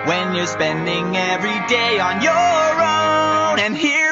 when you're spending every day on your own. And here